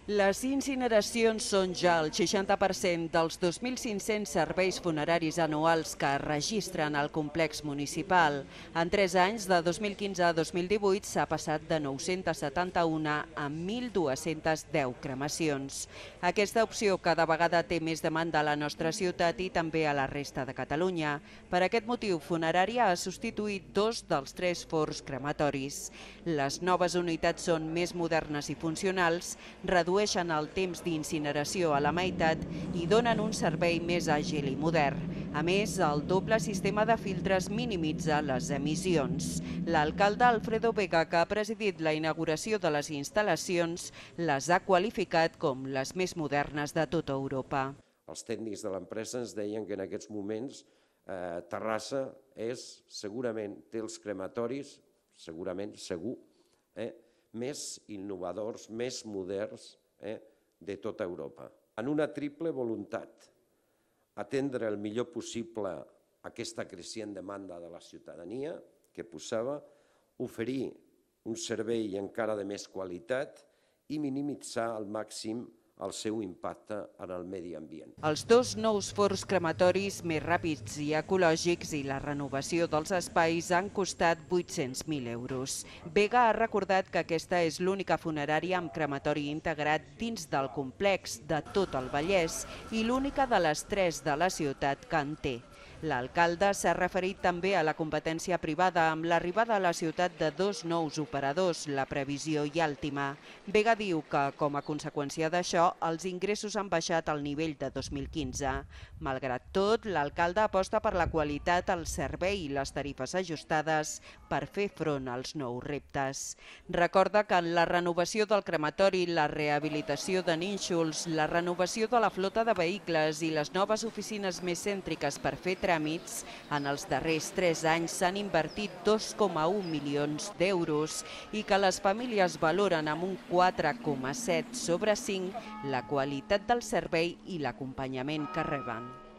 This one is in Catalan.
Les incineracions són ja el 60% dels 2.500 serveis funeraris anuals que es registren al complex municipal. En 3 anys, de 2015 a 2018, s'ha passat de 971 a 1.210 cremacions. Aquesta opció cada vegada té més demanda a la nostra ciutat i també a la resta de Catalunya. Per aquest motiu, Funerària ha substituït 2 dels 3 forns crematoris. Les noves unitats són més modernes i funcionals, redueixen el temps d'incineració a la meitat i donen un servei més àgil i modern. A més, el doble sistema de filtres minimitza les emissions. L'alcalde Alfredo Vega, que ha presidit la inauguració de les instal·lacions, les ha qualificat com les més modernes de tota Europa. Els tècnics de l'empresa ens deien que en aquests moments Terrassa segurament té els crematoris, segurament, segur, més innovadors, més moderns de tota Europa. En una triple voluntat: atendre el millor possible aquesta creixent demanda de la ciutadania que posava, oferir un servei encara de més qualitat i minimitzar al màxim el seu impacte en el medi ambient. Els 2 nous forns crematoris més ràpids i ecològics i la renovació dels espais han costat 800.000 euros. Vega ha recordat que aquesta és l'única funerària amb crematori integrat dins del complex de tot el Vallès i l'única de les 3 de la ciutat que en té. L'alcalde s'ha referit també a la competència privada amb l'arribada a la ciutat de 2 nous operadors, La Previsió i Àltima. Vega diu que, com a conseqüència d'això, els ingressos han baixat al nivell de 2015. Malgrat tot, l'alcalde aposta per la qualitat, el servei i les tarifes ajustades per fer front als nous reptes. Recorda que en la renovació del crematori, la rehabilitació de nínxols, la renovació de la flota de vehicles i les noves oficines més cèntriques per fer tràmits, en els darrers 3 anys s'han invertit 2,1 milions d'euros i que les famílies valoren amb un 4,7 sobre 5 la qualitat del servei i l'acompanyament que reben.